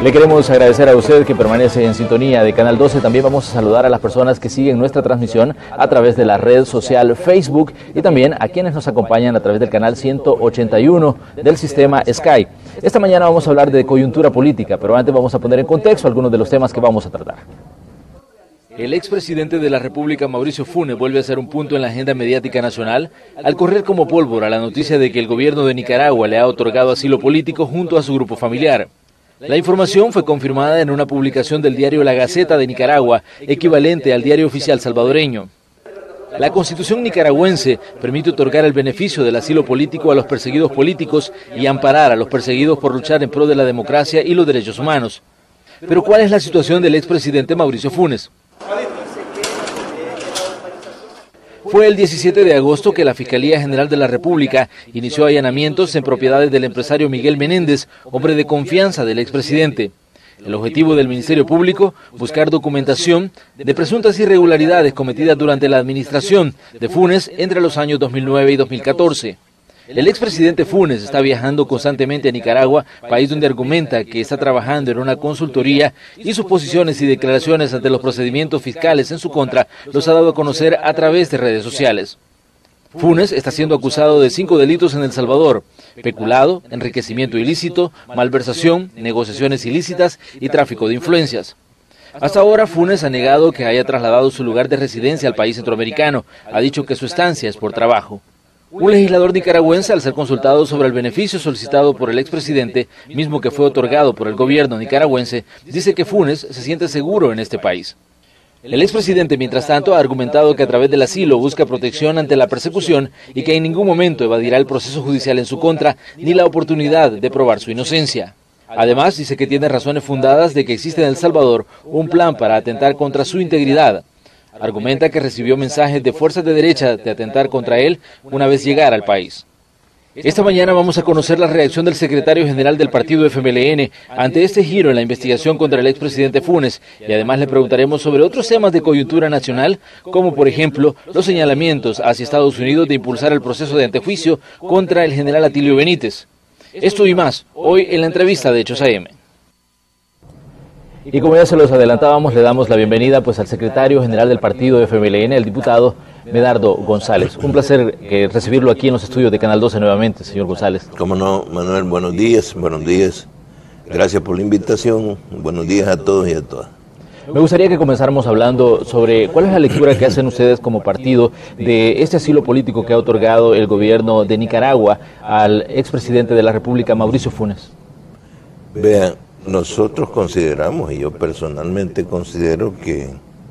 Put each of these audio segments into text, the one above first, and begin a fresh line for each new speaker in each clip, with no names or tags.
Le queremos agradecer a usted que permanece en sintonía de Canal 12. También vamos a saludar a las personas que siguen nuestra transmisión a través de la red social Facebook y también a quienes nos acompañan a través del canal 181 del sistema Sky. Esta mañana vamos a hablar de coyuntura política, pero antes vamos a poner en contexto algunos de los temas que vamos a tratar. El expresidente de la República, Mauricio Funes, vuelve a ser un punto en la agenda mediática nacional al correr como pólvora la noticia de que el gobierno de Nicaragua le ha otorgado asilo político junto a su grupo familiar. La información fue confirmada en una publicación del diario La Gaceta de Nicaragua, equivalente al diario oficial salvadoreño. La Constitución nicaragüense permite otorgar el beneficio del asilo político a los perseguidos políticos y amparar a los perseguidos por luchar en pro de la democracia y los derechos humanos. Pero ¿cuál es la situación del expresidente Mauricio Funes? Fue el 17 de agosto que la Fiscalía General de la República inició allanamientos en propiedades del empresario Miguel Menéndez, hombre de confianza del expresidente. El objetivo del Ministerio Público, buscar documentación de presuntas irregularidades cometidas durante la administración de Funes entre los años 2009 y 2014. El expresidente Funes está viajando constantemente a Nicaragua, país donde argumenta que está trabajando en una consultoría y sus posiciones y declaraciones ante los procedimientos fiscales en su contra los ha dado a conocer a través de redes sociales. Funes está siendo acusado de 5 delitos en El Salvador: peculado, enriquecimiento ilícito, malversación, negociaciones ilícitas y tráfico de influencias. Hasta ahora, Funes ha negado que haya trasladado su lugar de residencia al país centroamericano. Ha dicho que su estancia es por trabajo. Un legislador nicaragüense, al ser consultado sobre el beneficio solicitado por el expresidente, mismo que fue otorgado por el gobierno nicaragüense, dice que Funes se siente seguro en este país. El expresidente, mientras tanto, ha argumentado que a través del asilo busca protección ante la persecución y que en ningún momento evadirá el proceso judicial en su contra ni la oportunidad de probar su inocencia. Además, dice que tiene razones fundadas de que existe en El Salvador un plan para atentar contra su integridad. Argumenta que recibió mensajes de fuerzas de derecha de atentar contra él una vez llegara al país. Esta mañana vamos a conocer la reacción del secretario general del partido FMLN ante este giro en la investigación contra el expresidente Funes, y además le preguntaremos sobre otros temas de coyuntura nacional, como por ejemplo los señalamientos hacia Estados Unidos de impulsar el proceso de antejuicio contra el general Atilio Benítez. Esto y más, hoy en la entrevista de Hechos AM. Y como ya se los adelantábamos, le damos la bienvenida al secretario general del partido FMLN, el diputado Medardo González. Un placer recibirlo aquí en los estudios de Canal 12 nuevamente, señor González.
Cómo no, Manuel, buenos días. Gracias por la invitación. Buenos días a todos y a todas.
Me gustaría que comenzáramos hablando sobre cuál es la lectura que hacen ustedes como partido de este asilo político que ha otorgado el gobierno de Nicaragua al expresidente de la República, Mauricio Funes.
Vean, nosotros consideramos, y yo personalmente considero que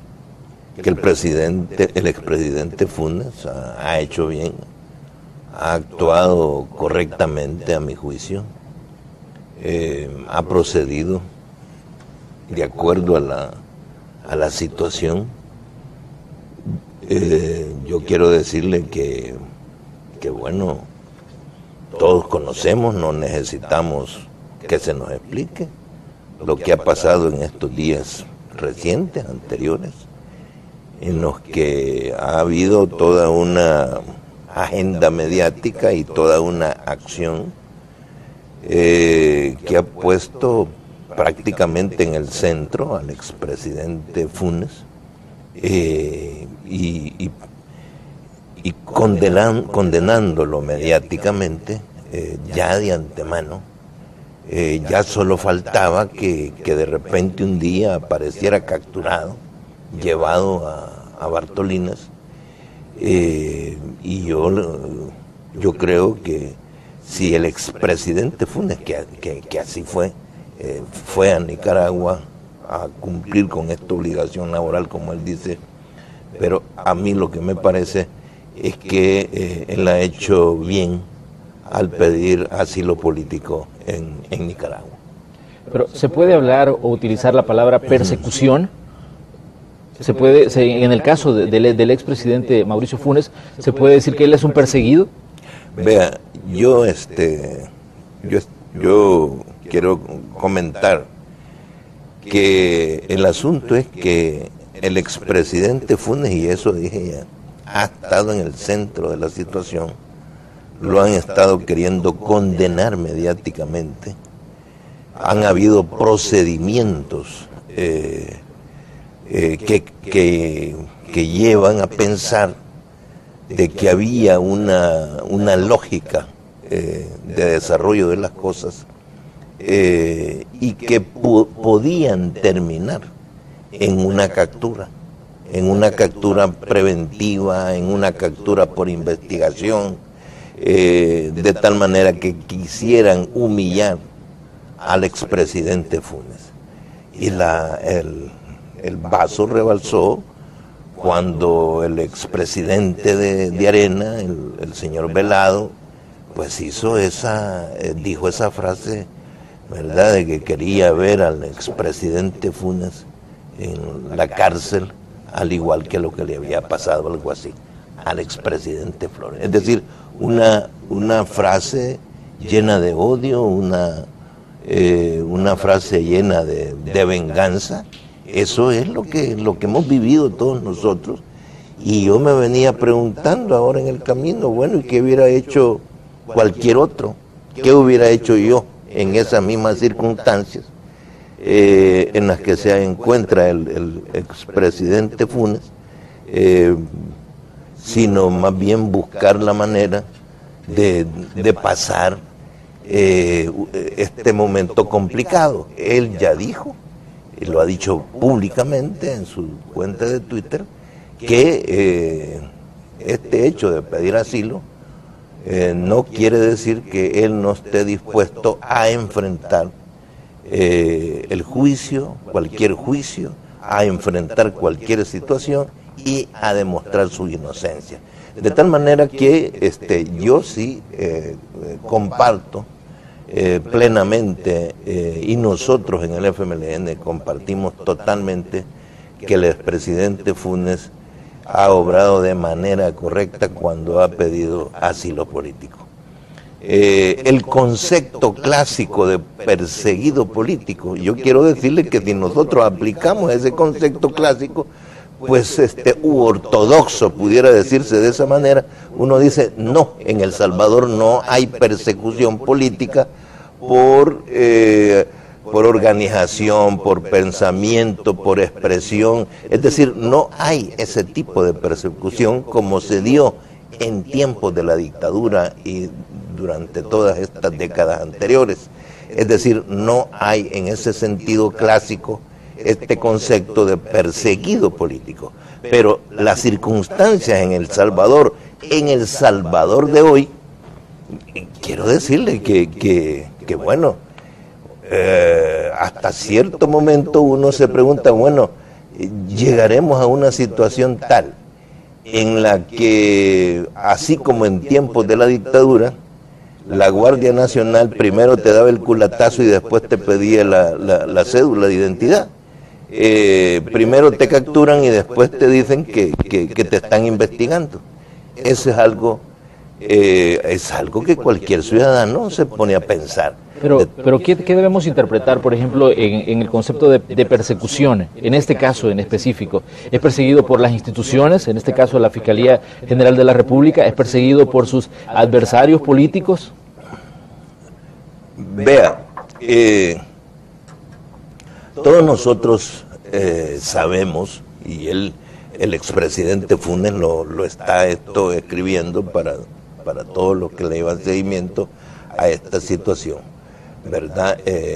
el expresidente Funes ha hecho bien, ha actuado correctamente a mi juicio, ha procedido de acuerdo a la situación. Yo quiero decirle que bueno, todos conocemos, no necesitamos que se nos explique lo que ha pasado en estos días recientes, anteriores, en los que ha habido toda una agenda mediática y toda una acción que ha puesto prácticamente en el centro al expresidente Funes y condenándolo mediáticamente ya de antemano. Ya solo faltaba que de repente un día apareciera capturado, llevado a Bartolinas, y yo creo que si el expresidente Funes, que así fue a Nicaragua a cumplir con esta obligación laboral, como él dice, pero a mí lo que me parece es que él ha hecho bien al pedir asilo político en Nicaragua.
Pero ¿se puede hablar o utilizar la palabra persecución? En el caso del expresidente Mauricio Funes, ¿se puede decir que él es un perseguido?
Vea, yo quiero comentar que el asunto es que el expresidente Funes, y eso dije ya, ha estado en el centro de la situación. Lo han estado queriendo condenar mediáticamente han habido procedimientos que llevan a pensar de que había una lógica de desarrollo de las cosas y que podían terminar en una captura preventiva, en una captura por investigación, de tal manera que quisieran humillar al expresidente Funes. Y el vaso rebalsó cuando el expresidente de Arena, el señor Velado, pues dijo esa frase, ¿verdad?, de que quería ver al expresidente Funes en la cárcel, al igual que lo que le había pasado, algo así, al expresidente Flores. Es decir, una frase llena de odio, una frase llena de venganza. Eso es lo que hemos vivido todos nosotros. Y yo me venía preguntando ahora en el camino, bueno, ¿y qué hubiera hecho cualquier otro? ¿Qué hubiera hecho yo en esas mismas circunstancias en las que se encuentra el expresidente Funes? Sino más bien buscar la manera de pasar este momento complicado. Él ya dijo, y lo ha dicho públicamente en su cuenta de Twitter, que este hecho de pedir asilo no quiere decir que él no esté dispuesto a enfrentar el juicio, cualquier juicio, a enfrentar cualquier situación y a demostrar su inocencia. De tal manera que yo sí comparto plenamente, y nosotros en el FMLN compartimos totalmente, que el expresidente Funes ha obrado de manera correcta cuando ha pedido asilo político. El concepto clásico de perseguido político, yo quiero decirle que si nosotros aplicamos ese concepto clásico, pues ortodoxo, pudiera decirse de esa manera, uno dice, no, en El Salvador no hay persecución política por organización, por pensamiento, por expresión, es decir, no hay ese tipo de persecución como se dio en tiempos de la dictadura y durante todas estas décadas anteriores. Es decir, no hay en ese sentido clásico este concepto de perseguido político. Pero las circunstancias en El Salvador de hoy, quiero decirle que bueno, hasta cierto momento uno se pregunta, bueno, llegaremos a una situación tal en la que, así como en tiempos de la dictadura, la Guardia Nacional primero te daba el culatazo y después te pedía la cédula de identidad. Primero te capturan y después te dicen que te están investigando. Eso es algo que cualquier ciudadano se pone a pensar.
Pero ¿qué debemos interpretar, por ejemplo, en el concepto de persecución? En este caso en específico, ¿es perseguido por las instituciones, en este caso la Fiscalía General de la República? ¿Es perseguido por sus adversarios políticos?
Vea, todos nosotros sabemos, y el expresidente Funes lo está escribiendo para todos los que le llevan seguimiento a esta situación, ¿verdad?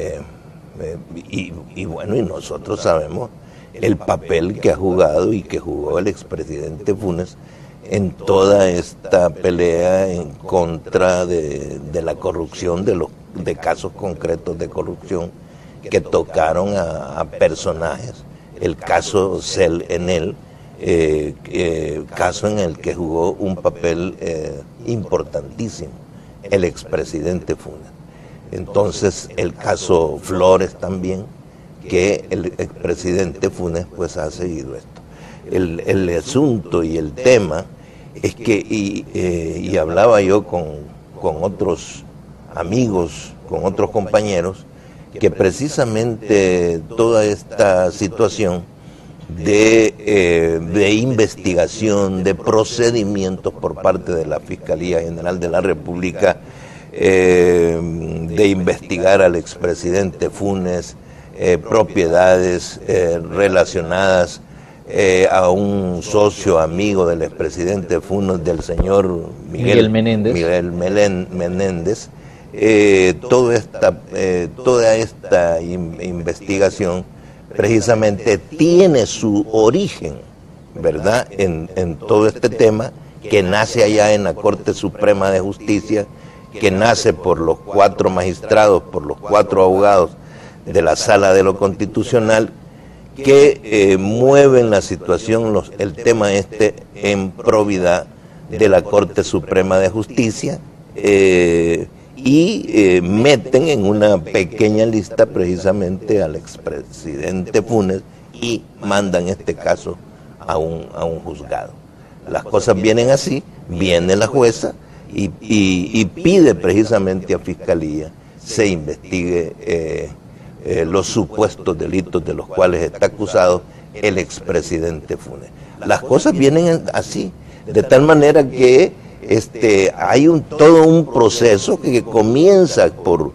Y bueno, y nosotros sabemos el papel que ha jugado y que jugó el expresidente Funes en toda esta pelea en contra de la corrupción, de casos concretos de corrupción que tocaron a personajes. El caso Cel Enel, caso en el que jugó un papel importantísimo el expresidente Funes. Entonces el caso Flores también, que el expresidente Funes pues ha seguido esto. El asunto y el tema es que, y hablaba yo con otros amigos, con otros compañeros, que precisamente toda esta situación de investigación, de procedimientos por parte de la Fiscalía General de la República, de investigar al expresidente Funes, propiedades relacionadas a un socio amigo del expresidente Funes, del señor Miguel Menéndez. Toda esta investigación precisamente tiene su origen, ¿verdad?, en todo este tema que nace allá en la Corte Suprema de Justicia, que nace por los 4 magistrados, por los 4 abogados de la Sala de lo Constitucional, que mueven la situación, el tema en probidad de la Corte Suprema de Justicia, y meten en una pequeña lista precisamente al expresidente Funes y mandan este caso a un juzgado. Las cosas vienen así, viene la jueza y pide precisamente a Fiscalía se investigue los supuestos delitos de los cuales está acusado el expresidente Funes. Las cosas vienen así, de tal manera que hay todo un proceso que comienza por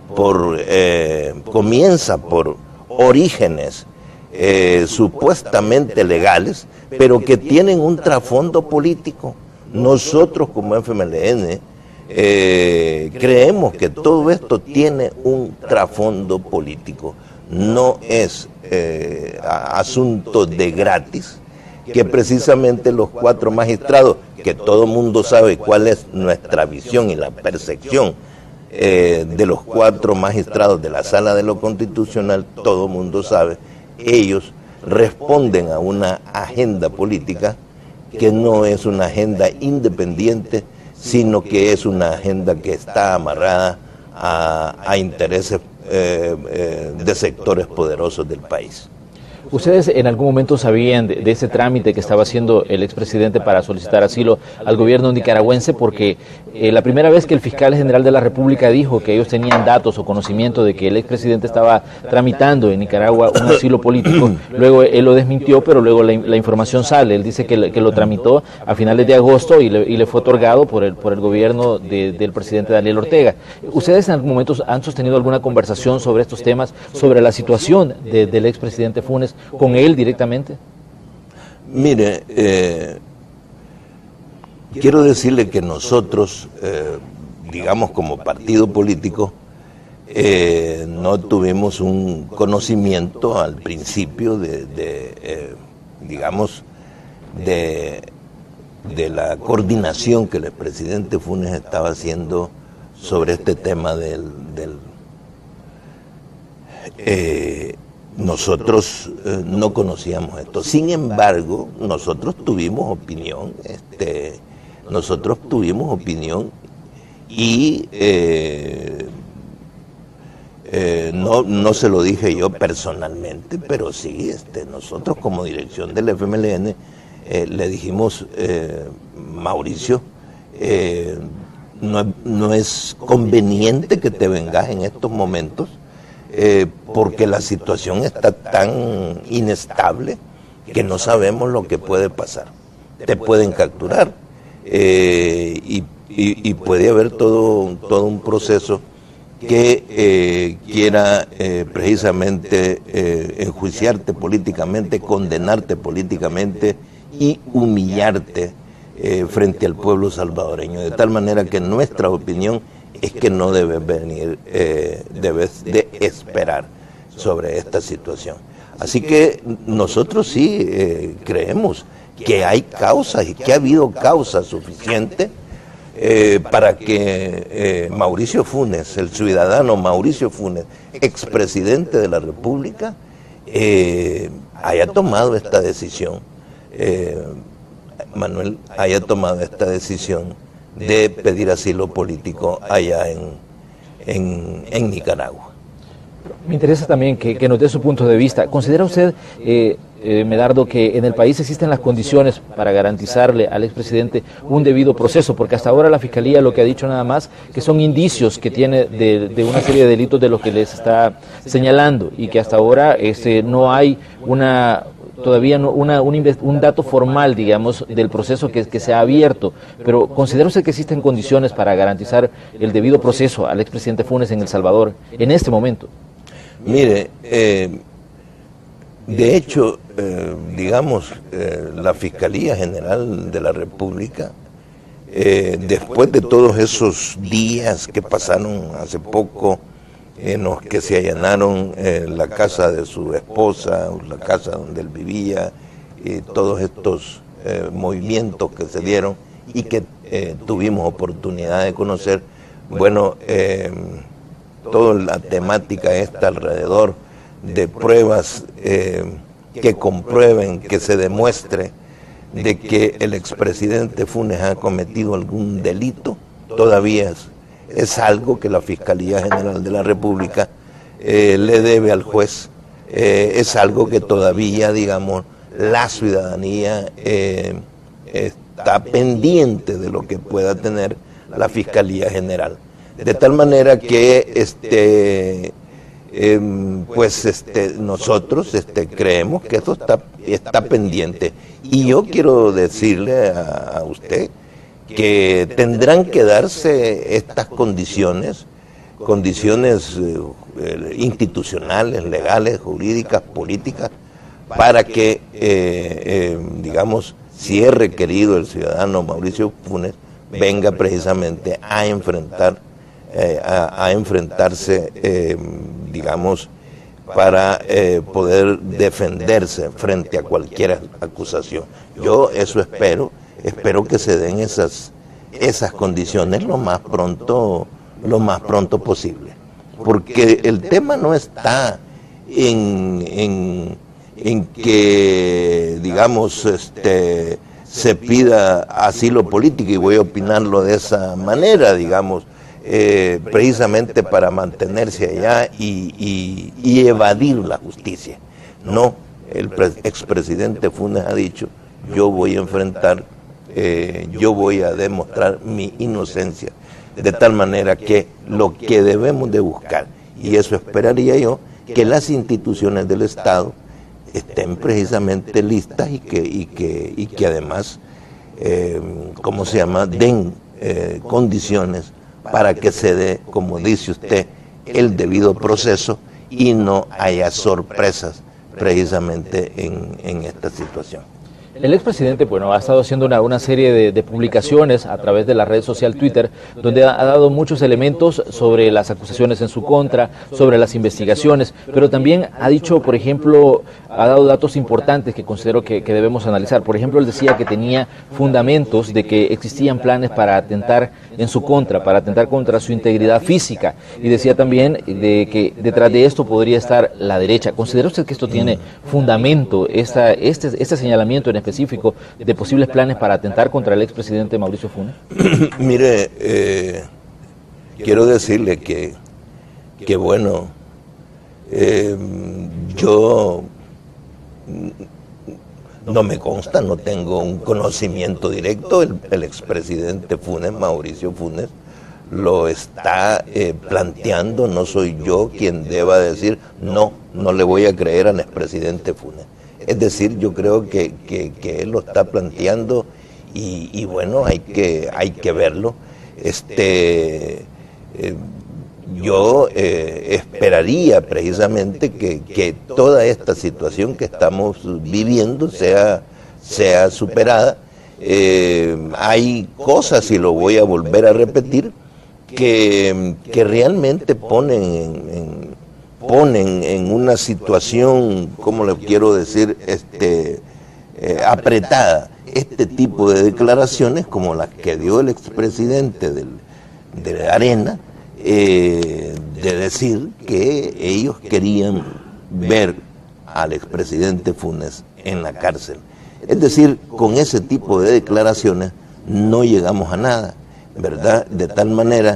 orígenes supuestamente legales, pero que tienen un trasfondo político. Nosotros como FMLN creemos que todo esto tiene un trasfondo político, no es asunto de gratis, que precisamente los 4 magistrados, que todo el mundo sabe cuál es nuestra visión y la percepción de los 4 magistrados de la Sala de lo Constitucional, todo el mundo sabe, ellos responden a una agenda política que no es una agenda independiente, sino que es una agenda que está amarrada a intereses de sectores poderosos del país.
¿Ustedes en algún momento sabían de ese trámite que estaba haciendo el expresidente para solicitar asilo al gobierno nicaragüense? Porque la primera vez que el fiscal general de la República dijo que ellos tenían datos o conocimiento de que el expresidente estaba tramitando en Nicaragua un asilo político, luego él lo desmintió, pero luego la información sale. Él dice que lo tramitó a finales de agosto y le fue otorgado por el gobierno del presidente Daniel Ortega. ¿Ustedes en algún momento han sostenido alguna conversación sobre estos temas, sobre la situación del expresidente Funes con él directamente?
Mire, quiero decirle que nosotros, digamos como partido político, no tuvimos un conocimiento al principio digamos, de la coordinación que el expresidente Funes estaba haciendo sobre este tema nosotros no conocíamos esto. Sin embargo, nosotros tuvimos opinión, y no se lo dije yo personalmente, pero sí, nosotros como dirección del FMLN le dijimos, Mauricio, no es conveniente que te vengas en estos momentos, porque la situación está tan inestable que no sabemos lo que puede pasar. Te pueden capturar y puede haber todo un proceso que quiera precisamente enjuiciarte políticamente, condenarte políticamente y humillarte frente al pueblo salvadoreño. De tal manera que nuestra opinión es que no debes venir, debes de esperar sobre esta situación. Así que nosotros sí creemos que hay causas y que ha habido causas suficientes para que Mauricio Funes, el ciudadano Mauricio Funes, expresidente de la República, haya tomado esta decisión, Manuel, haya tomado esta decisión de pedir asilo político allá en Nicaragua.
Me interesa también que nos dé su punto de vista. ¿Considera usted, Medardo, que en el país existen las condiciones para garantizarle al expresidente un debido proceso? Porque hasta ahora la Fiscalía lo que ha dicho nada más que son indicios que tiene de una serie de delitos de los que les está señalando, y que hasta ahora no hay todavía no, un dato formal, digamos, del proceso que se ha abierto, pero ¿considera usted que existen condiciones para garantizar el debido proceso al expresidente Funes en El Salvador en este momento?
Mire, de hecho, digamos, la Fiscalía General de la República, después de todos esos días que pasaron hace poco, en los que se allanaron la casa de su esposa, la casa donde él vivía, y todos estos movimientos que se dieron y que tuvimos oportunidad de conocer, bueno, toda la temática está alrededor de pruebas que comprueben, que se demuestre de que el expresidente Funes ha cometido algún delito, todavía es algo que la Fiscalía General de la República le debe al juez, es algo que todavía, digamos, la ciudadanía está pendiente de lo que pueda tener la Fiscalía General. De tal manera que nosotros creemos que esto está pendiente. Y yo quiero decirle a usted que tendrán que darse estas condiciones institucionales, legales, jurídicas, políticas, para que, digamos, si es requerido el ciudadano Mauricio Funes, venga precisamente a enfrentarse, digamos, para poder defenderse frente a cualquier acusación. Yo eso espero que se den esas condiciones lo más pronto posible, porque el tema no está en que, digamos, se pida asilo político, y voy a opinarlo de esa manera, digamos, precisamente para mantenerse allá y evadir la justicia. No, el expresidente Funes ha dicho: yo voy a enfrentar, yo voy a demostrar mi inocencia, de tal manera que lo que debemos de buscar, y eso esperaría yo, que las instituciones del Estado estén precisamente listas y que además, ¿cómo se llama?, den condiciones para que se dé, como dice usted, el debido proceso y no haya sorpresas precisamente en esta situación.
El expresidente, bueno, ha estado haciendo una serie de publicaciones a través de la red social Twitter, donde ha dado muchos elementos sobre las acusaciones en su contra, sobre las investigaciones, pero también ha dicho, por ejemplo, ha dado datos importantes que considero que debemos analizar. Por ejemplo, él decía que tenía fundamentos de que existían planes para atentar en su contra, para atentar contra su integridad física, y decía también de que detrás de esto podría estar la derecha. ¿Considera usted que esto tiene fundamento, este señalamiento en específico de posibles planes para atentar contra el expresidente Mauricio Funes?
Mire, quiero decirle que bueno, yo no me consta, no tengo un conocimiento directo. El expresidente Funes, Mauricio Funes, lo está planteando. No soy yo quien deba decir no le voy a creer al expresidente Funes. Es decir, yo creo que él lo está planteando y bueno, hay que verlo. Yo esperaría precisamente que toda esta situación que estamos viviendo sea superada. Hay cosas, y lo voy a volver a repetir, que realmente ponen en una situación, ¿cómo le quiero decir?, apretada, este tipo de declaraciones como las que dio el expresidente de Arena, de decir que ellos querían ver al expresidente Funes en la cárcel. Es decir, con ese tipo de declaraciones no llegamos a nada, ¿verdad? De tal manera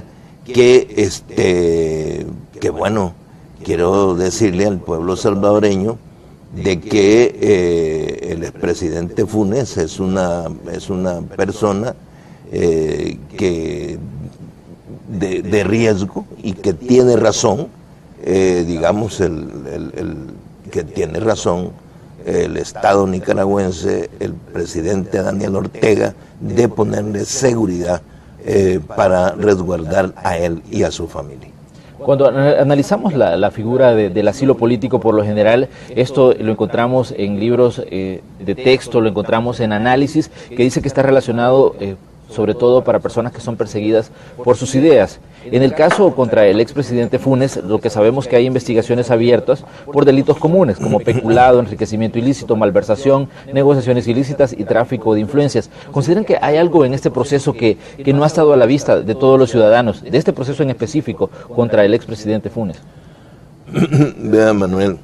que bueno, quiero decirle al pueblo salvadoreño de que el expresidente Funes es una persona que de riesgo, y que tiene razón, digamos, que tiene razón el Estado nicaragüense, el presidente Daniel Ortega, de ponerle seguridad para resguardar a él y a su familia.
Cuando analizamos la figura del asilo político, por lo general, esto lo encontramos en libros de texto, lo encontramos en análisis, que dice que está relacionado sobre todo para personas que son perseguidas por sus ideas. En el caso contra el expresidente Funes, lo que sabemos es que hay investigaciones abiertas por delitos comunes, como peculado, enriquecimiento ilícito, malversación, negociaciones ilícitas y tráfico de influencias. ¿Consideran que hay algo en este proceso que no ha estado a la vista de todos los ciudadanos, de este proceso en específico contra el expresidente Funes?
Vea, Manuel,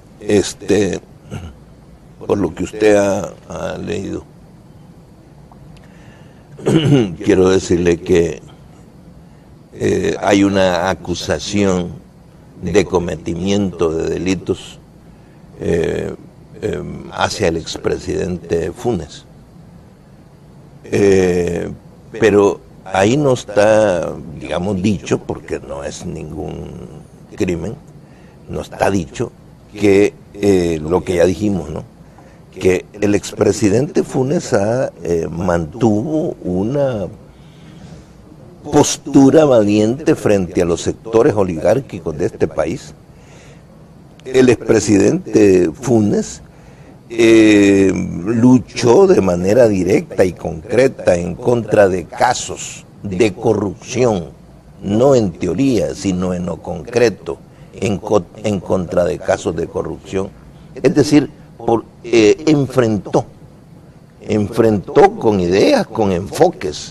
por lo que usted ha leído, quiero decirle que hay una acusación de cometimiento de delitos hacia el expresidente Funes. Pero ahí no está, digamos, dicho, porque no es ningún crimen, no está dicho que lo que ya dijimos, ¿no? Que el expresidente Funes mantuvo una postura valiente frente a los sectores oligárquicos de este país. El expresidente Funes luchó de manera directa y concreta en contra de casos de corrupción, no en teoría, sino en lo concreto, en contra de casos de corrupción. Es decir, enfrentó con ideas, con enfoques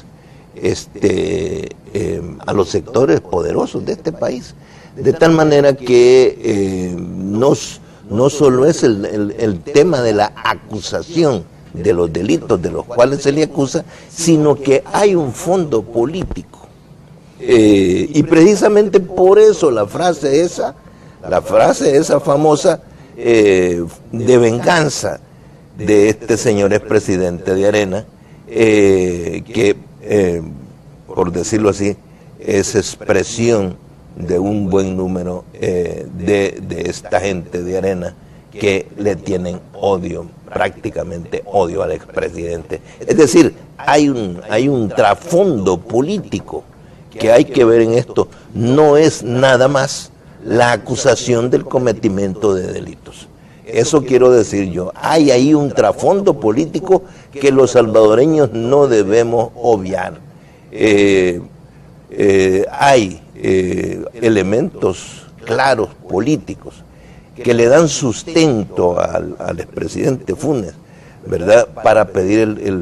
a los sectores poderosos de este país, de tal manera que no solo es el tema de la acusación de los delitos de los cuales se le acusa, sino que hay un fondo político, y precisamente por eso la frase esa famosa de venganza de este señor expresidente de Arena, que por decirlo así, es expresión de un buen número de esta gente de Arena que le tienen odio, prácticamente odio al expresidente. Es decir, hay un trasfondo político que hay que ver en esto. No es nada más la acusación del cometimiento de delitos. Eso quiero decir yo. Hay ahí un trasfondo político que los salvadoreños no debemos obviar. Hay elementos claros políticos que le dan sustento al expresidente Funes, ¿verdad?, para pedir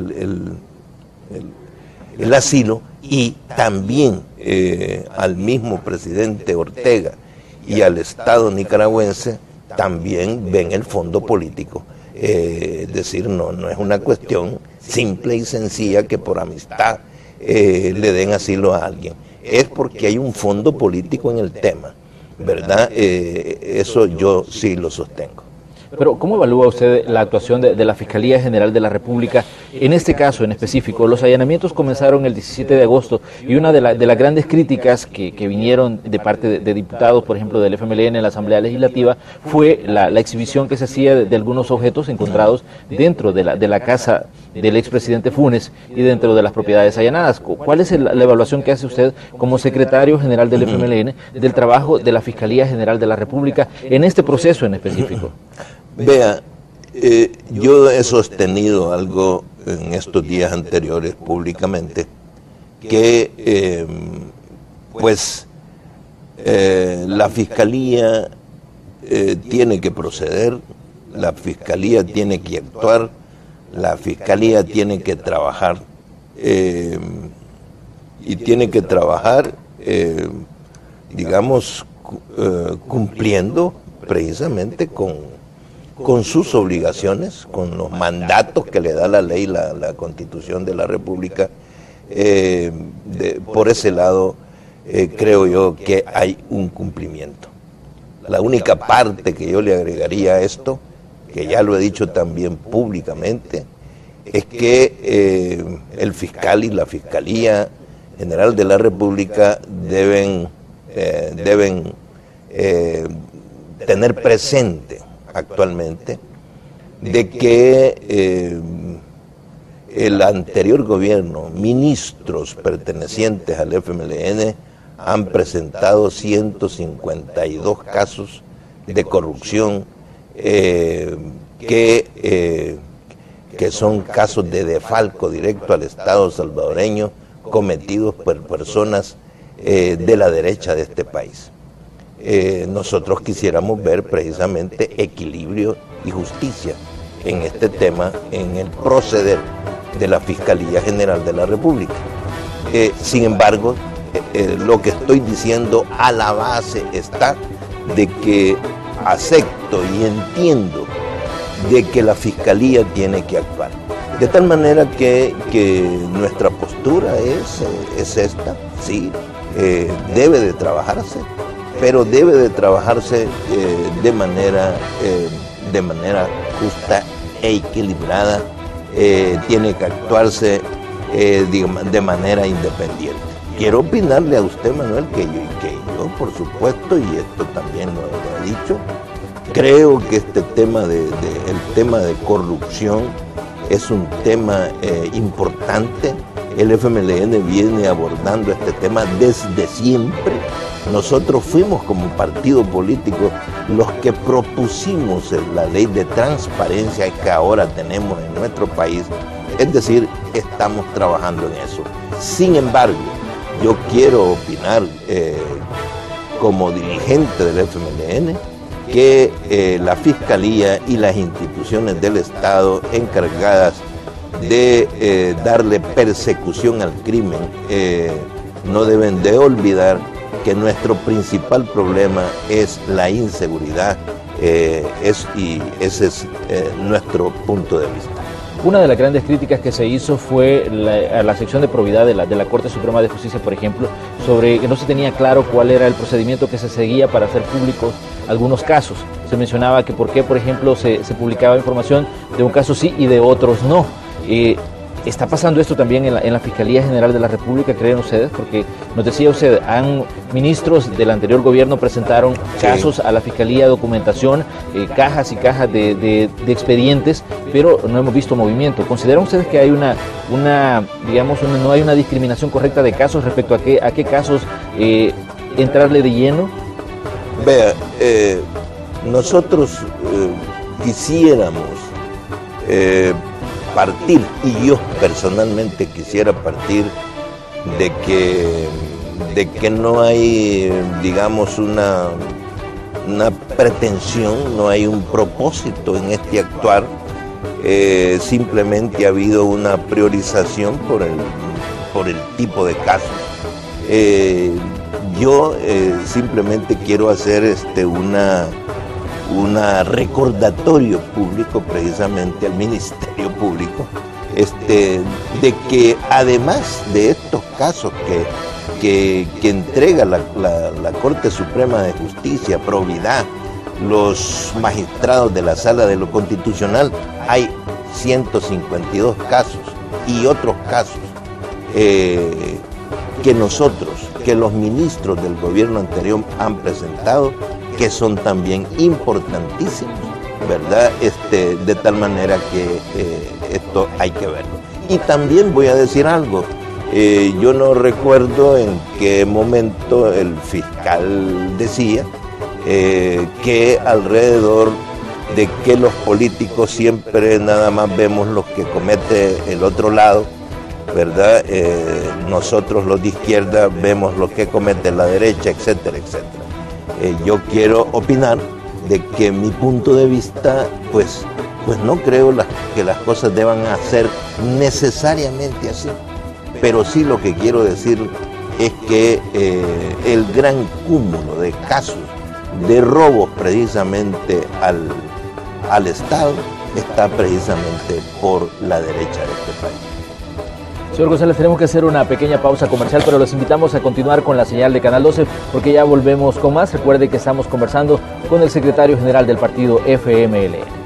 el asilo, y también al mismo presidente Ortega y al Estado nicaragüense también ven el fondo político. Es decir, no es una cuestión simple y sencilla que por amistad le den asilo a alguien. Es porque hay un fondo político en el tema, ¿verdad? Eso yo sí lo sostengo.
Pero ¿cómo evalúa usted la actuación de la Fiscalía General de la República en este caso en específico? Los allanamientos comenzaron el 17 de agosto y una de las grandes críticas que vinieron de parte de diputados, por ejemplo, del FMLN en la Asamblea Legislativa, fue la exhibición que se hacía de algunos objetos encontrados dentro de la casa del expresidente Funes y dentro de las propiedades allanadas. ¿Cuál es la evaluación que hace usted como secretario general del FMLN del trabajo de la Fiscalía General de la República en este proceso en específico?
Vea, yo he sostenido algo en estos días anteriores públicamente, que la Fiscalía tiene que proceder, la Fiscalía tiene que actuar, la Fiscalía tiene que trabajar, y tiene que trabajar, digamos, cumpliendo precisamente con sus obligaciones, con los mandatos que le da la ley, la Constitución de la República. Por ese lado, creo yo que hay un cumplimiento. La única parte que yo le agregaría a esto, que ya lo he dicho también públicamente, es que el fiscal y la Fiscalía General de la República deben tener presente actualmente, de que el anterior gobierno, ministros pertenecientes al FMLN, han presentado 152 casos de corrupción que son casos de defalco directo al Estado salvadoreño cometidos por personas de la derecha de este país. Nosotros quisiéramos ver precisamente equilibrio y justicia en este tema, en el proceder de la Fiscalía General de la República. Sin embargo, lo que estoy diciendo a la base está de que acepto y entiendo de que la Fiscalía tiene que actuar. De tal manera que nuestra postura es esta, sí, debe de trabajarse, pero debe de trabajarse de manera justa e equilibrada, tiene que actuarse de manera independiente. Quiero opinarle a usted, Manuel, que yo, por supuesto, y esto también lo he dicho, creo que este tema el tema de corrupción es un tema importante. El FMLN viene abordando este tema desde siempre. Nosotros fuimos como partido político los que propusimos la ley de transparencia que ahora tenemos en nuestro país. Es decir, estamos trabajando en eso. Sin embargo, yo quiero opinar como dirigente del FMLN que la Fiscalía y las instituciones del Estado encargadas de darle persecución al crimen no deben de olvidar que nuestro principal problema es la inseguridad y ese es nuestro punto de vista.
Una de las grandes críticas que se hizo fue a la sección de probidad de la Corte Suprema de Justicia, por ejemplo, sobre que no se tenía claro cuál era el procedimiento que se seguía para hacer públicos algunos casos. Se mencionaba que por qué, por ejemplo, se publicaba información de un caso sí y de otros no. ¿Está pasando esto también en la Fiscalía General de la República, creen ustedes? Porque nos decía usted, ministros del anterior gobierno presentaron casos a la Fiscalía, documentación, cajas y cajas de expedientes, pero no hemos visto movimiento. ¿Consideran ustedes que hay no hay una discriminación correcta de casos respecto a qué casos entrarle de lleno?
Vea, nosotros quisiéramos partir, y yo personalmente quisiera partir de que no hay, digamos, una pretensión, no hay un propósito en este actuar, simplemente ha habido una priorización por el tipo de casos. Yo simplemente quiero hacer una recordatorio público precisamente al Ministerio Público de que además de estos casos que entrega la Corte Suprema de Justicia, probidad, los magistrados de la Sala de lo Constitucional, hay 152 casos y otros casos que los ministros del gobierno anterior han presentado, que son también importantísimos, ¿verdad? De tal manera que esto hay que verlo. Y también voy a decir algo, yo no recuerdo en qué momento el fiscal decía que alrededor de que los políticos siempre nada más vemos los que comete el otro lado, ¿verdad? Nosotros los de izquierda vemos lo que comete la derecha, etcétera, etcétera. Yo quiero opinar de que mi punto de vista, pues no creo que las cosas deban ser necesariamente así, pero sí lo que quiero decir es que el gran cúmulo de casos de robos precisamente al Estado está precisamente por la derecha de este país.
Señor González, tenemos que hacer una pequeña pausa comercial, pero los invitamos a continuar con la señal de Canal 12 porque ya volvemos con más. Recuerde que estamos conversando con el secretario general del partido FMLN.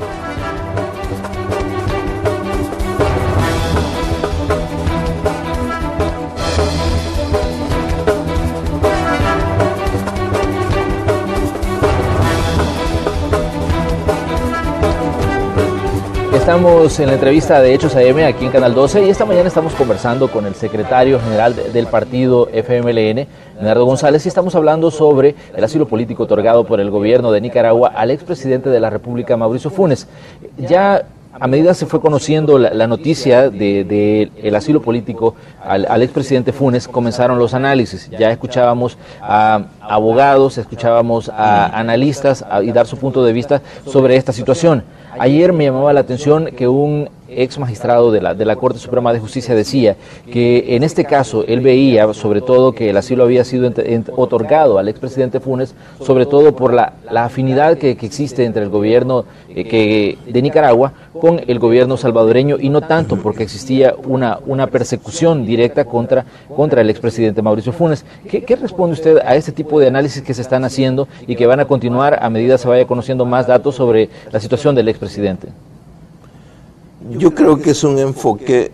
Estamos en la entrevista de Hechos AM aquí en Canal 12 y esta mañana estamos conversando con el secretario general del partido FMLN, Leonardo González, y estamos hablando sobre el asilo político otorgado por el gobierno de Nicaragua al expresidente de la República, Mauricio Funes. Ya a medida se fue conociendo la noticia del asilo político al expresidente Funes, comenzaron los análisis. Ya escuchábamos a abogados, escuchábamos a analistas y dar su punto de vista sobre esta situación. Ayer me llamaba la atención que un ex magistrado de la Corte Suprema de Justicia decía que en este caso él veía sobre todo que el asilo había sido otorgado al expresidente Funes, sobre todo por la afinidad que existe entre el gobierno de Nicaragua con el gobierno salvadoreño y no tanto porque existía una persecución directa contra el expresidente Mauricio Funes. ¿Qué responde usted a este tipo de análisis que se están haciendo y que van a continuar a medida se vaya conociendo más datos sobre la situación del expresidente?
Yo creo que es un enfoque,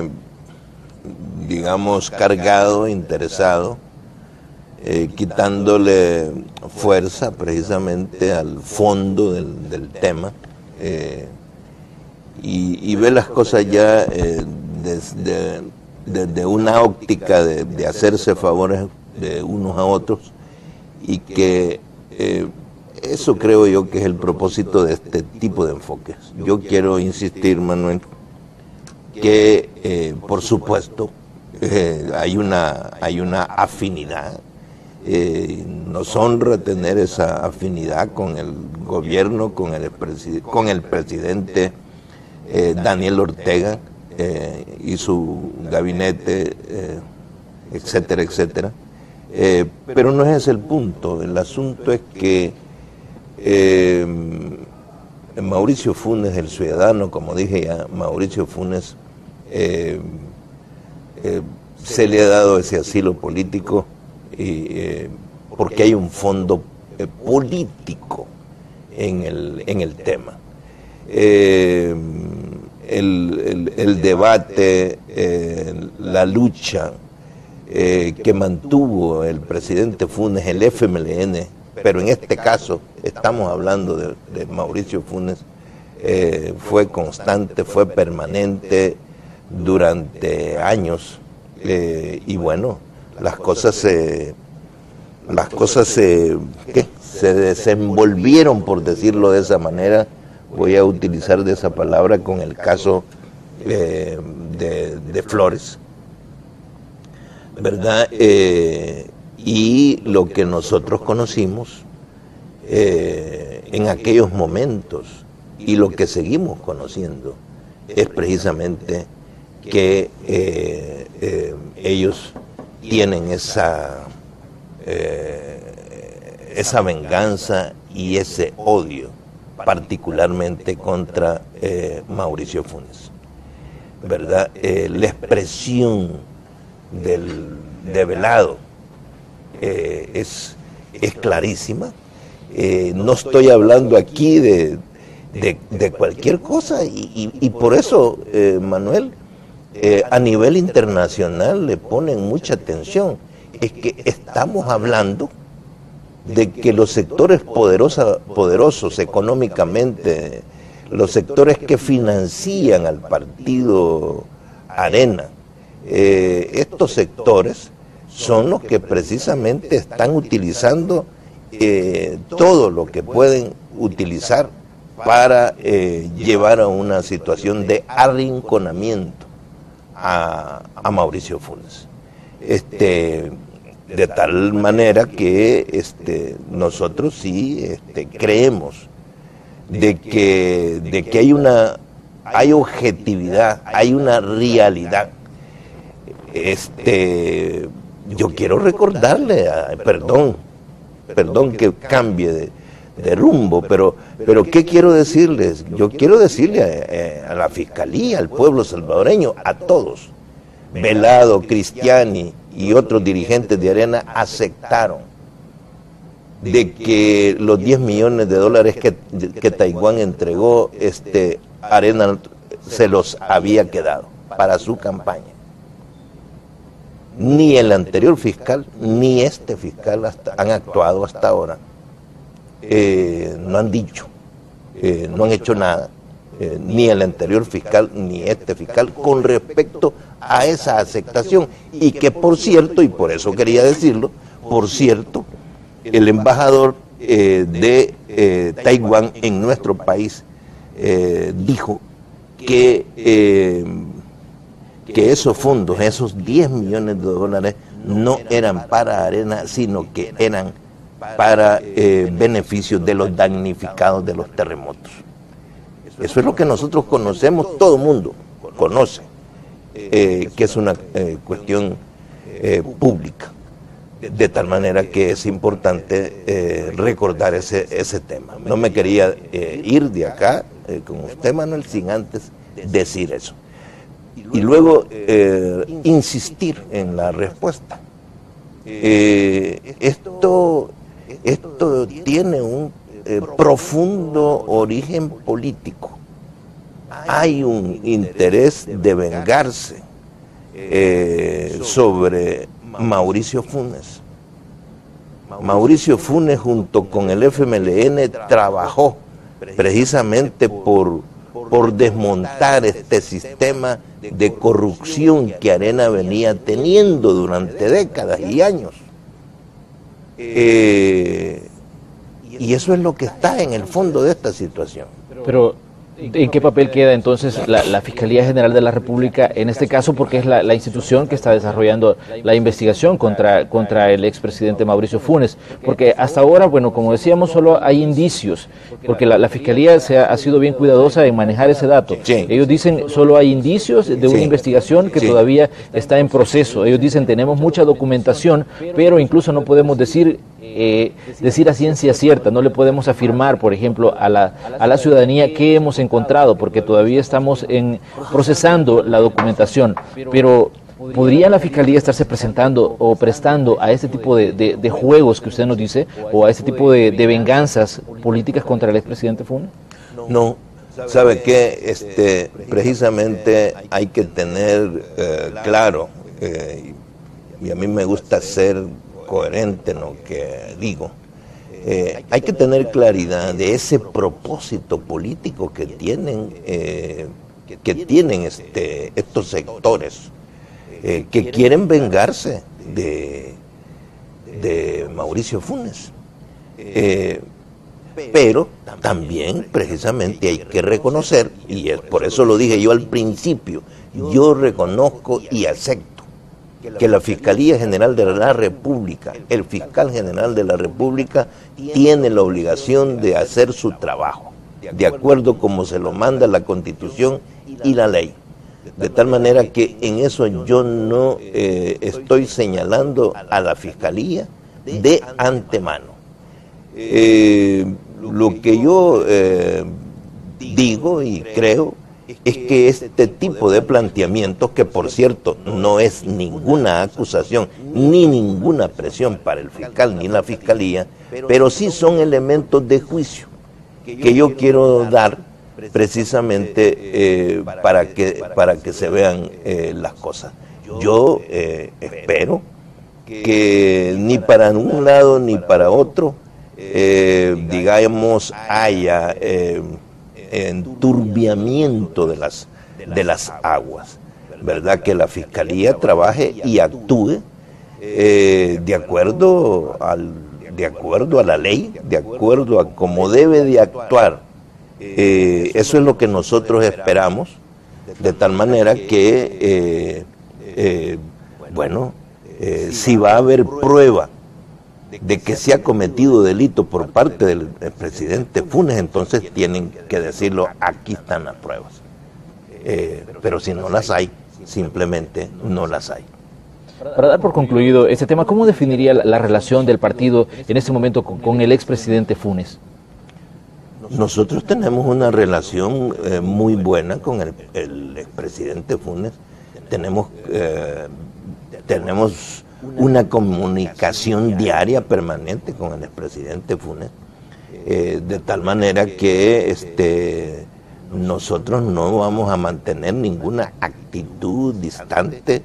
digamos, cargado, interesado, quitándole fuerza precisamente al fondo del tema y ve las cosas ya desde una óptica de hacerse favores de unos a otros y que eso creo yo que es el propósito de este tipo de enfoques. Yo quiero insistir, Manuel, que por supuesto hay una afinidad. Nos honra tener esa afinidad con el gobierno, con el presidente Daniel Ortega y su gabinete, etcétera, etcétera. Pero no es ese el punto. El asunto es que Mauricio Funes, el ciudadano, como dije ya, Mauricio Funes, se le ha dado ese asilo político porque hay un fondo político en el tema. El debate, la lucha que mantuvo el presidente Funes, el FMLN, pero en este caso estamos hablando de Mauricio Funes, fue constante, fue permanente durante años y bueno, las cosas se desenvolvieron, por decirlo de esa manera, voy a utilizar de esa palabra con el caso de Flores, ¿verdad? Y lo que nosotros conocimos en aquellos momentos y lo que seguimos conociendo es precisamente que ellos tienen esa venganza y ese odio particularmente contra Mauricio Funes, ¿verdad? La expresión del develado es clarísima. No estoy hablando aquí de cualquier cosa y por eso, Manuel, a nivel internacional le ponen mucha atención. Es que estamos hablando de que los sectores poderosos económicamente, los sectores que financian al partido Arena, estos sectores son los que precisamente están utilizando todo lo que pueden utilizar para llevar a una situación de arrinconamiento a Mauricio Funes. De tal manera que nosotros sí creemos de que hay objetividad, hay una realidad. Yo quiero recordarle, perdón que cambie de rumbo, pero ¿qué quiero decirles? Yo quiero decirle a la Fiscalía, al pueblo salvadoreño, a todos, Velado, Cristiani y otros dirigentes de Arena aceptaron de que los 10 millones de dólares que Taiwán entregó, Arena se los había quedado para su campaña. Ni el anterior fiscal, ni este fiscal han actuado hasta ahora. No han dicho, no han hecho nada. ni el anterior fiscal ni este fiscal, con respecto a esa aceptación. Y que por cierto, y por eso quería decirlo, por cierto, el embajador de Taiwán en nuestro país dijo que esos fondos, esos 10 millones de dólares, no eran para Arena, sino que eran para beneficios de los damnificados de los terremotos. Eso es lo que nosotros conocemos, todo el mundo conoce, que es una cuestión pública, de tal manera que es importante recordar ese tema. No me quería ir de acá con usted, Manuel, sin antes decir eso. Y luego insistir en la respuesta. Esto tiene un profundo origen político. Hay un interés de vengarse sobre Mauricio Funes. Mauricio Funes junto con el FMLN trabajó precisamente por desmontar este sistema de corrupción que Arena venía teniendo durante décadas y años. Y eso es lo que está en el fondo de esta situación.
Pero, ¿en qué papel queda entonces la Fiscalía General de la República en este caso? Porque es la institución que está desarrollando la investigación contra el expresidente Mauricio Funes. Porque hasta ahora, bueno, como decíamos, solo hay indicios, porque la Fiscalía ha sido bien cuidadosa en manejar ese dato.
Sí.
Ellos dicen solo hay indicios de una investigación que todavía está en proceso. Ellos dicen tenemos mucha documentación, pero incluso no podemos decir a ciencia cierta, no le podemos afirmar, por ejemplo, a la ciudadanía qué hemos encontrado, porque todavía estamos procesando la documentación. Pero ¿podría la Fiscalía estarse presentando o prestando a este tipo de juegos que usted nos dice, o a este tipo de venganzas políticas contra el expresidente Funes?
No, sabe que precisamente hay que tener claro, y a mí me gusta ser coherente en lo que digo, hay que tener claridad de ese propósito político que tienen estos sectores que quieren vengarse de Mauricio Funes. Pero también precisamente hay que reconocer, y por eso lo dije yo al principio, yo reconozco y acepto que la Fiscalía General de la República, el fiscal general de la República, tiene la obligación de hacer su trabajo, de acuerdo como se lo manda la Constitución y la ley. De tal manera que en eso yo no estoy señalando a la Fiscalía de antemano. Lo que yo digo y creo es que este tipo de planteamientos, que por cierto no es ninguna acusación ni ninguna presión para el fiscal ni la Fiscalía, pero sí son elementos de juicio que yo quiero dar precisamente para que se vean las cosas. Yo espero que ni para un lado ni para otro digamos haya enturbiamiento de las aguas, ¿verdad? Que la Fiscalía trabaje y actúe de acuerdo a la ley, de acuerdo a cómo debe de actuar. Eso es lo que nosotros esperamos, de tal manera que, si va a haber prueba de que se ha cometido delito por parte del presidente Funes, entonces tienen que decirlo, aquí están las pruebas. Pero si no las hay, simplemente no las hay.
Para dar por concluido este tema, ¿cómo definiría la relación del partido en este momento con el expresidente Funes?
Nosotros tenemos una relación muy buena con el expresidente Funes. Tenemos una comunicación diaria permanente con el expresidente Funes, de tal manera que nosotros no vamos a mantener ninguna actitud distante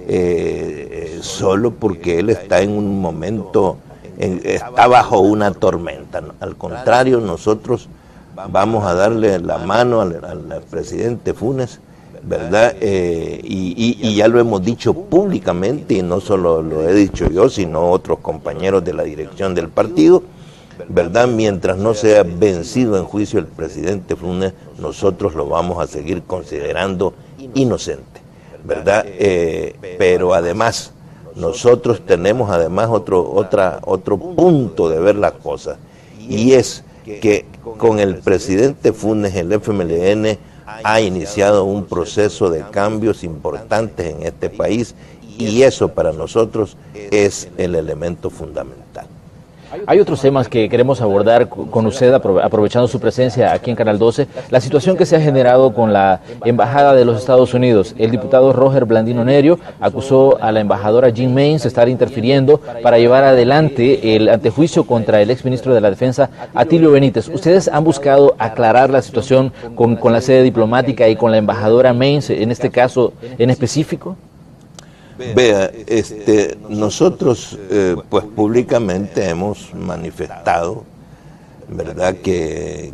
solo porque él está en un momento, está bajo una tormenta. Al contrario, nosotros vamos a darle la mano al presidente Funes, ¿verdad? Y ya lo hemos dicho públicamente, y no solo lo he dicho yo, sino otros compañeros de la dirección del partido, ¿verdad? Mientras no sea vencido en juicio el presidente Funes, nosotros lo vamos a seguir considerando inocente, ¿verdad? Pero además, nosotros tenemos además otro punto de ver las cosas, y es que con el presidente Funes el FMLN ha iniciado un proceso de cambios importantes en este país, y eso para nosotros es el elemento fundamental.
Hay otros temas que queremos abordar con usted, aprovechando su presencia aquí en Canal 12, la situación que se ha generado con la Embajada de los Estados Unidos. El diputado Roger Blandino Nerio acusó a la embajadora Jean Mains de estar interfiriendo para llevar adelante el antejuicio contra el exministro de la Defensa, Atilio Benítez. ¿Ustedes han buscado aclarar la situación con la sede diplomática y con la embajadora Mains, en este caso en específico?
Vea, nosotros pues públicamente hemos manifestado, ¿verdad?, que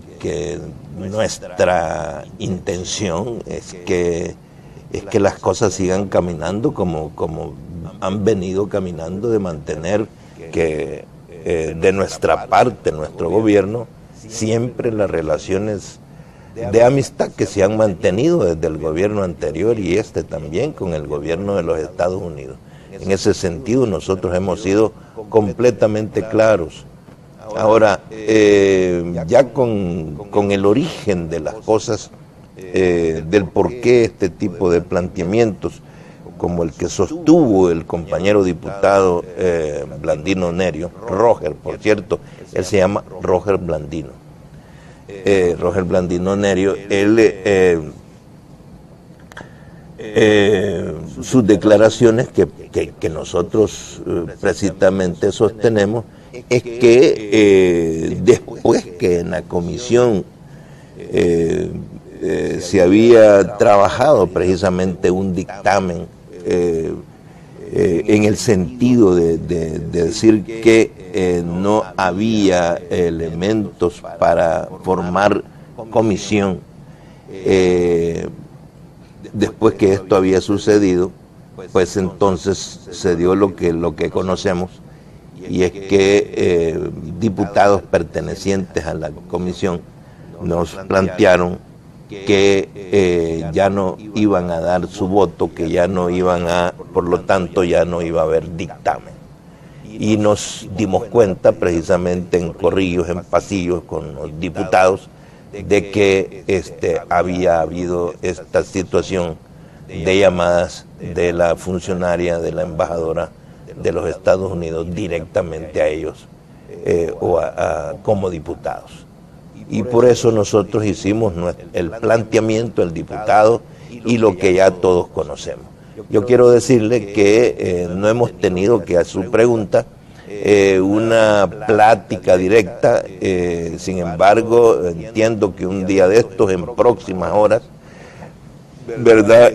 nuestra intención es que las cosas sigan caminando como han venido caminando, de mantener que de nuestra parte, nuestro gobierno, siempre las relaciones de amistad que se han mantenido desde el gobierno anterior y también con el gobierno de los Estados Unidos. En ese sentido nosotros hemos sido completamente claros. Ahora, ya con el origen de las cosas, del por qué este tipo de planteamientos, como el que sostuvo el compañero diputado Blandino Nerio, Roger, por cierto, él se llama Roger Blandino. Roger Blandino Nerio, sus declaraciones que nosotros precisamente sostenemos es que después que en la comisión se había trabajado precisamente un dictamen en el sentido de decir que no había elementos para formar comisión, después que esto había sucedido, pues entonces se dio lo que conocemos, y es que diputados pertenecientes a la comisión nos plantearon que ya no iban a dar su voto, que ya no iban por lo tanto ya no iba a haber dictamen. Y nos dimos cuenta precisamente en corrillos, en pasillos con los diputados, de que había habido esta situación de llamadas de la funcionaria, de la embajadora de los Estados Unidos directamente a ellos como diputados. Y por eso nosotros hicimos el planteamiento del diputado y lo que ya todos conocemos. Yo quiero decirle que no hemos tenido, que a su pregunta, una plática directa, sin embargo, entiendo que un día de estos, en próximas horas, ¿verdad?,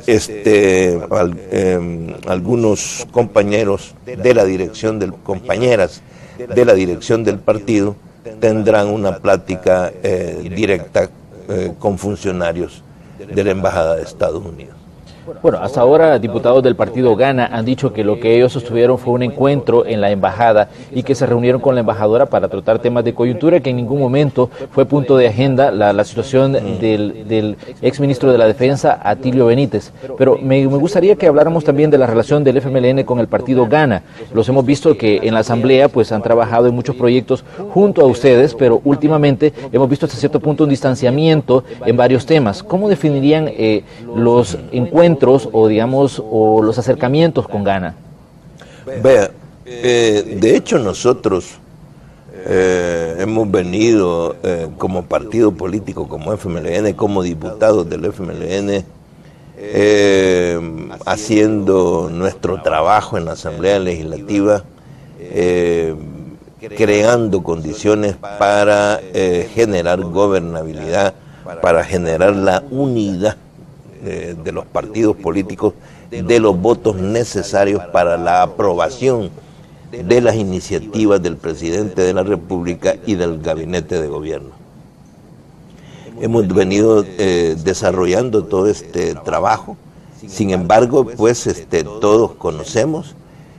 algunos compañeros de la dirección compañeras de la dirección del partido tendrán una plática directa con funcionarios de la Embajada de Estados Unidos.
Bueno, hasta ahora diputados del partido Gana han dicho que lo que ellos sostuvieron fue un encuentro en la embajada y que se reunieron con la embajadora para tratar temas de coyuntura, que en ningún momento fue punto de agenda la situación del exministro de la Defensa, Atilio Benítez. Pero me gustaría que habláramos también de la relación del FMLN con el partido Gana. Los hemos visto que en la asamblea pues han trabajado en muchos proyectos junto a ustedes, pero últimamente hemos visto hasta cierto punto un distanciamiento en varios temas. ¿Cómo definirían los encuentros o los acercamientos con Gana?
Vea, de hecho nosotros hemos venido como partido político, como FMLN, como diputados del FMLN, haciendo nuestro trabajo en la Asamblea Legislativa, creando condiciones para generar gobernabilidad, para generar la unidad de los partidos políticos, de los votos necesarios para la aprobación de las iniciativas del presidente de la República y del gabinete de gobierno. hemos venido desarrollando todo este trabajo. Sin embargo, pues todos conocemos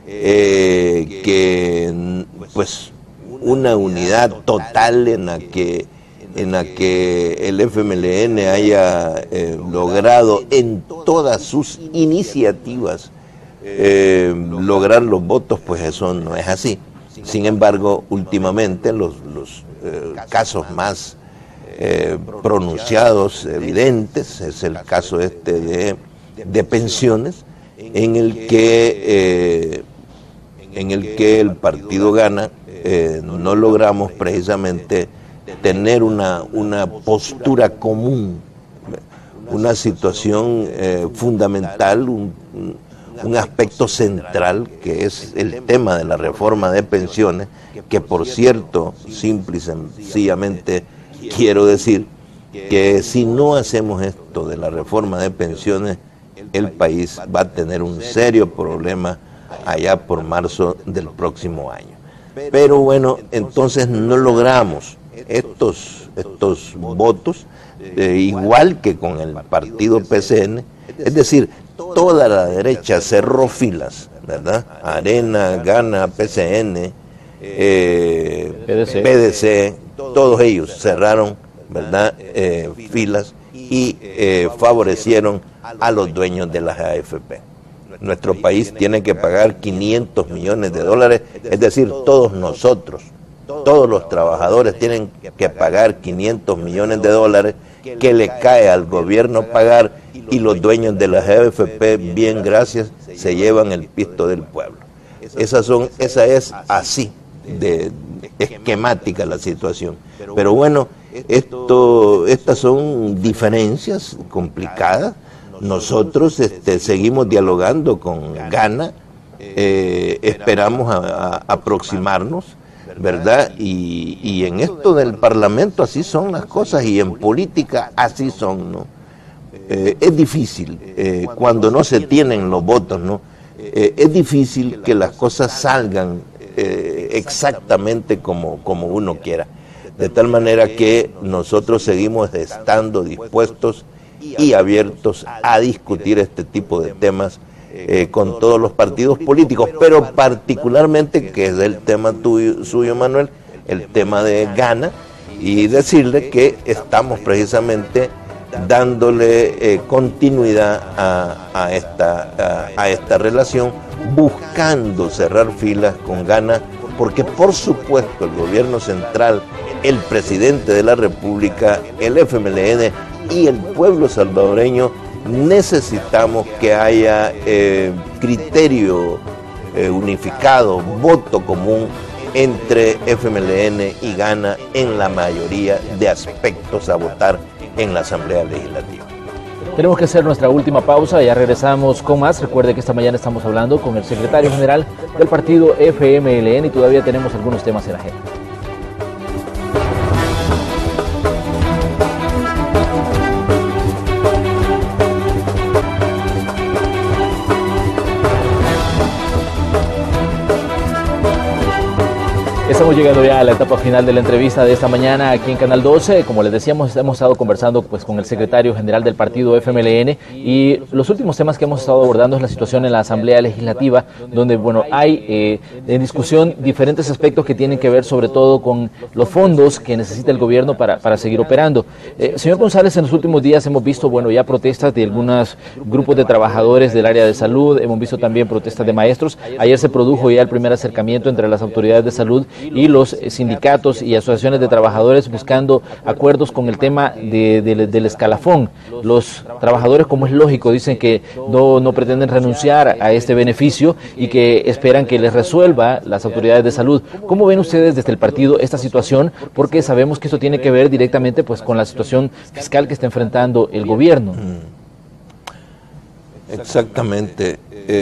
que pues una unidad total en la que el FMLN haya logrado en todas sus iniciativas lograr los votos, pues eso no es así. Sin embargo, últimamente los casos más pronunciados, evidentes, es el caso de pensiones, en el que el partido Gana no logramos precisamente tener una postura común, una situación fundamental, un aspecto central, que es el tema de la reforma de pensiones, que por cierto, simple y sencillamente quiero decir que si no hacemos esto de la reforma de pensiones, el país va a tener un serio problema allá por marzo del próximo año. Pero bueno, entonces no logramos estos votos, igual que con el partido PCN, es decir, toda la derecha cerró filas, ¿verdad? Arena, Gana, PCN, PDC, todos ellos cerraron, ¿verdad? Filas y favorecieron a los dueños de las AFP. Nuestro país tiene que pagar 500 millones de dólares, es decir, todos nosotros, todos los trabajadores tienen que pagar 500 millones de dólares que le cae al gobierno pagar, y los dueños de las AFP, bien gracias, se llevan el pisto del pueblo. Esa es así de esquemática la situación. Pero bueno, estas son diferencias complicadas. Nosotros seguimos dialogando con Gana, esperamos aproximarnos, ¿verdad? Y en esto del Parlamento así son las cosas, y en política así son, ¿no? Es difícil, cuando no se tienen los votos, ¿no? Es difícil que las cosas salgan exactamente como uno quiera. De tal manera que nosotros seguimos estando dispuestos y abiertos a discutir este tipo de temas con todos los partidos políticos, pero particularmente, que es el tema suyo, Manuel, el tema de Gana, y decirle que estamos precisamente dándole continuidad a esta relación, buscando cerrar filas con Gana, porque por supuesto el gobierno central, el presidente de la República, el FMLN y el pueblo salvadoreño necesitamos que haya criterio unificado, voto común entre FMLN y Gana en la mayoría de aspectos a votar en la Asamblea Legislativa.
Tenemos que hacer nuestra última pausa, ya regresamos con más. Recuerde que esta mañana estamos hablando con el secretario general del partido FMLN y todavía tenemos algunos temas en la agenda. Estamos llegando ya a la etapa final de la entrevista de esta mañana aquí en Canal 12. Como les decíamos, hemos estado conversando pues con el secretario general del partido FMLN, y los últimos temas que hemos estado abordando es la situación en la Asamblea Legislativa, donde bueno, hay en discusión diferentes aspectos que tienen que ver sobre todo con los fondos que necesita el gobierno para seguir operando. Señor González, en los últimos días hemos visto bueno, ya protestas de algunos grupos de trabajadores del área de salud, hemos visto también protestas de maestros. Ayer se produjo ya el primer acercamiento entre las autoridades de salud y los sindicatos y asociaciones de trabajadores buscando acuerdos con el tema del escalafón. Los trabajadores, como es lógico, dicen que no pretenden renunciar a este beneficio y que esperan que les resuelva las autoridades de salud. ¿Cómo ven ustedes desde el partido esta situación? Porque sabemos que esto tiene que ver directamente pues con la situación fiscal que está enfrentando el gobierno.
Exactamente.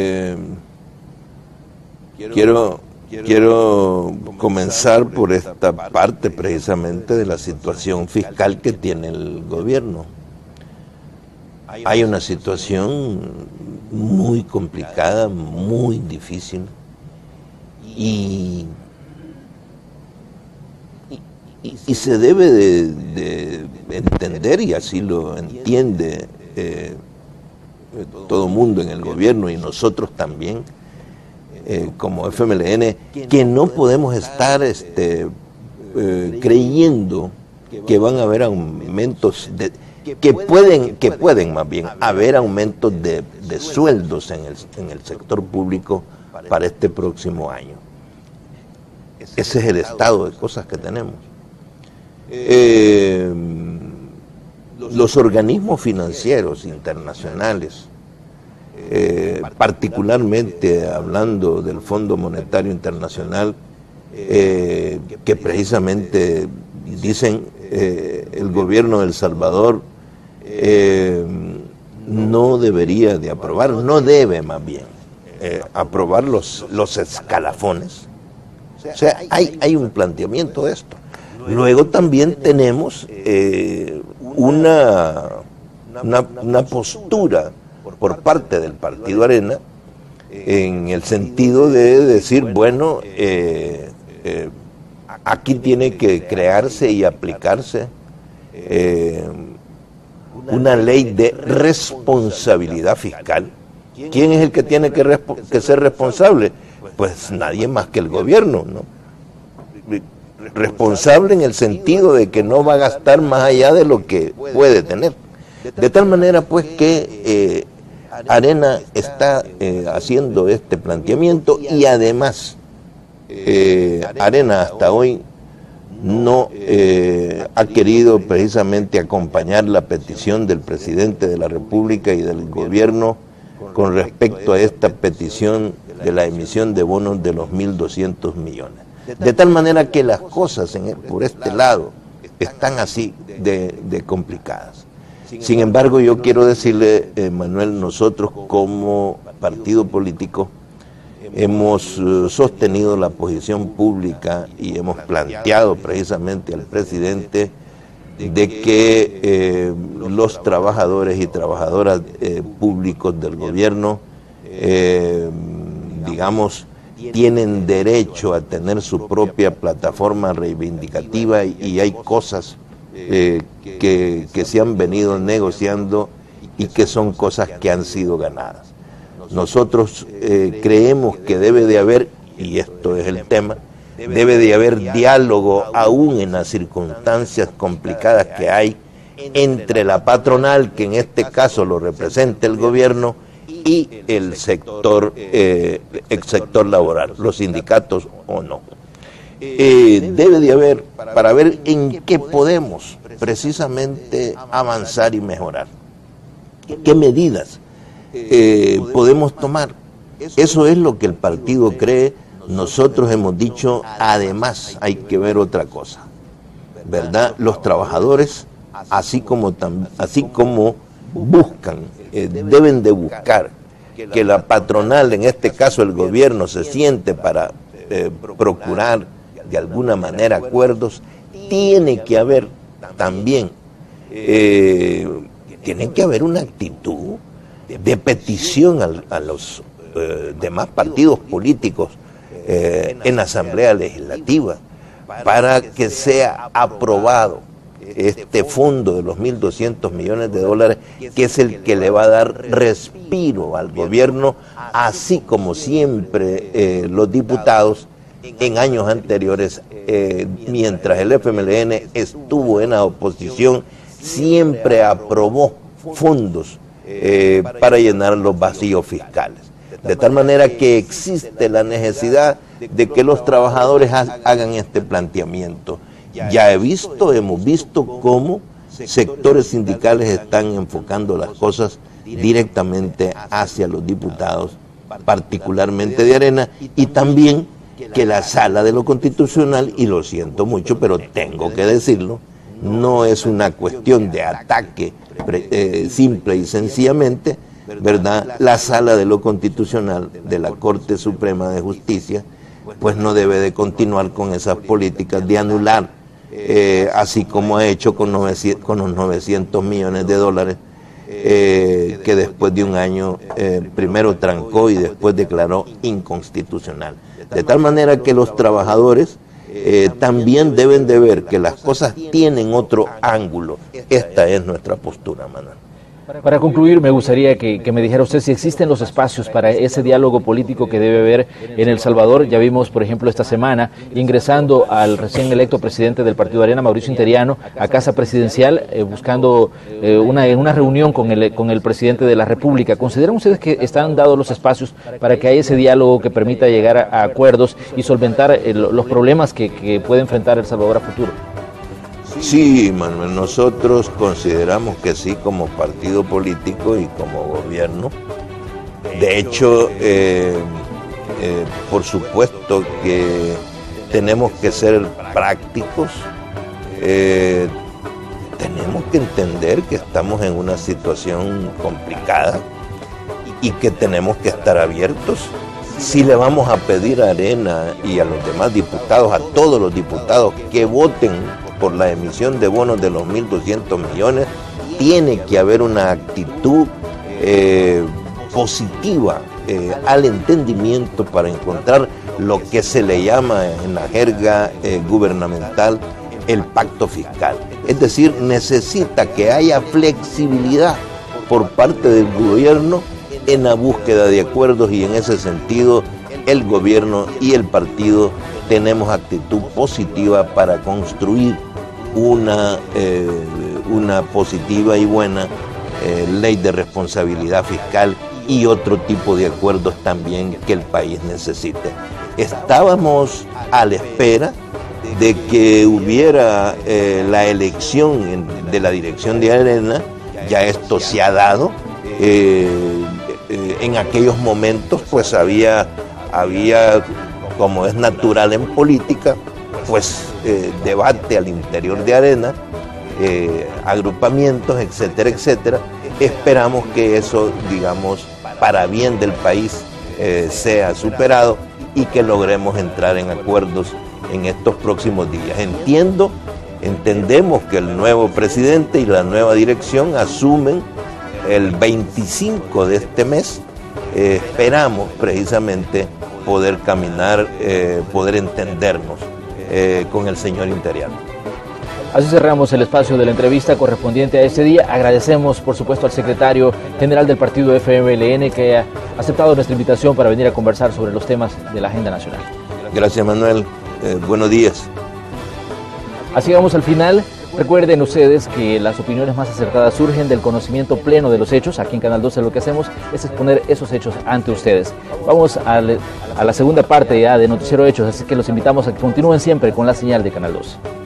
Quiero comenzar por esta parte precisamente de la situación fiscal que tiene el gobierno. Hay una situación muy complicada, muy difícil, y y se debe de entender, y así lo entiende todo mundo en el gobierno y nosotros también, como FMLN, que no podemos estar creyendo que van a haber aumentos que pueden más bien haber aumentos de sueldos en el sector público para este próximo año. Ese es el estado de cosas que tenemos. Los organismos financieros internacionales, particularmente hablando del Fondo Monetario Internacional, que precisamente dicen el gobierno de El Salvador no debería de aprobar, no debe más bien aprobar los escalafones. O sea, hay un planteamiento de esto. Luego también tenemos una postura por parte del Partido Arena en el sentido de decir, bueno, aquí tiene que crearse y aplicarse una ley de responsabilidad fiscal. ¿Quién es el que tiene que ser responsable? Pues nadie más que el gobierno, ¿no? Responsable en el sentido de que no va a gastar más allá de lo que puede tener. De tal manera pues que Arena está haciendo este planteamiento y además Arena hasta hoy no ha querido precisamente acompañar la petición del presidente de la República y del gobierno con respecto a esta petición de la emisión de bonos de los 1.200 millones. De tal manera que las cosas por este lado están así de complicadas. Sin embargo, yo quiero decirle, Manuel, nosotros como partido político hemos sostenido la posición pública y hemos planteado precisamente al presidente de que los trabajadores y trabajadoras públicos del gobierno, digamos, tienen derecho a tener su propia plataforma reivindicativa y hay cosas que se han venido negociando y que son cosas que han sido ganadas. Nosotros creemos que debe de haber, y esto es el tema, debe de haber diálogo aún en las circunstancias complicadas que hay entre la patronal, que en este caso lo representa el gobierno, y el sector laboral, los sindicatos o no. Debe de haber, para ver en qué podemos precisamente avanzar y mejorar. ¿Qué medidas podemos tomar? Eso es lo que el partido cree. Nosotros hemos dicho, además hay que ver otra cosa, ¿verdad? Los trabajadores, así como buscan, deben de buscar que la patronal, en este caso el gobierno, se siente para procurar de alguna manera acuerdos. Tiene que haber también, tiene que haber una actitud de petición a los demás partidos políticos en la Asamblea Legislativa para que sea aprobado este fondo de los 1.200 millones de dólares, que es el que le va a dar respiro al gobierno, así como siempre los diputados en años anteriores, mientras el FMLN estuvo en la oposición, siempre aprobó fondos para llenar los vacíos fiscales. De tal manera que existe la necesidad de que los trabajadores hagan este planteamiento. Ya hemos visto cómo sectores sindicales están enfocando las cosas directamente hacia los diputados, particularmente de Arena, y también que la Sala de lo Constitucional, y lo siento mucho, pero tengo que decirlo, no es una cuestión de ataque simple y sencillamente, ¿verdad? La Sala de lo Constitucional de la Corte Suprema de Justicia, pues no debe de continuar con esas políticas de anular, así como ha hecho con los 900 millones de dólares, que después de un año primero trancó y después declaró inconstitucional. De tal manera que los trabajadores también deben de ver que las cosas tienen otro ángulo. Esta es nuestra postura, Manuel.
Para concluir, me gustaría que me dijera usted si existen los espacios para ese diálogo político que debe haber en El Salvador. Ya vimos, por ejemplo, esta semana, ingresando al recién electo presidente del Partido Arena, Mauricio Interiano, a Casa Presidencial, buscando una reunión con el presidente de la República. ¿Consideran ustedes que están dados los espacios para que haya ese diálogo que permita llegar a acuerdos y solventar los problemas que puede enfrentar El Salvador a futuro?
Sí, Manuel, nosotros consideramos que sí, como partido político y como gobierno. De hecho, por supuesto que tenemos que ser prácticos, tenemos que entender que estamos en una situación complicada y que tenemos que estar abiertos. Si le vamos a pedir a Arena y a los demás diputados, a todos los diputados que voten por la emisión de bonos de los 1.200 millones, tiene que haber una actitud positiva al entendimiento para encontrar lo que se le llama en la jerga gubernamental el pacto fiscal. Es decir, necesita que haya flexibilidad por parte del gobierno en la búsqueda de acuerdos, y en ese sentido el gobierno y el partido tenemos actitud positiva para construir una positiva y buena ley de responsabilidad fiscal y otro tipo de acuerdos también que el país necesite. Estábamos a la espera de que hubiera la elección de la dirección de Arena. Ya esto se ha dado. En aquellos momentos pues había, como es natural en política, pues debate al interior de Arena, agrupamientos, etcétera, etcétera. Esperamos que eso, digamos, para bien del país sea superado y que logremos entrar en acuerdos en estos próximos días. Entendemos que el nuevo presidente y la nueva dirección asumen el 25 de este mes. Esperamos precisamente poder caminar, poder entendernos con el señor Interiano.
Así cerramos el espacio de la entrevista correspondiente a este día. Agradecemos, por supuesto, al secretario general del partido FMLN que ha aceptado nuestra invitación para venir a conversar sobre los temas de la agenda nacional.
Gracias, Manuel. Buenos días.
Así vamos al final. Recuerden ustedes que las opiniones más acertadas surgen del conocimiento pleno de los hechos. Aquí en Canal 12 lo que hacemos es exponer esos hechos ante ustedes. Vamos a la segunda parte ya de Noticiero Hechos, así que los invitamos a que continúen siempre con la señal de Canal 12.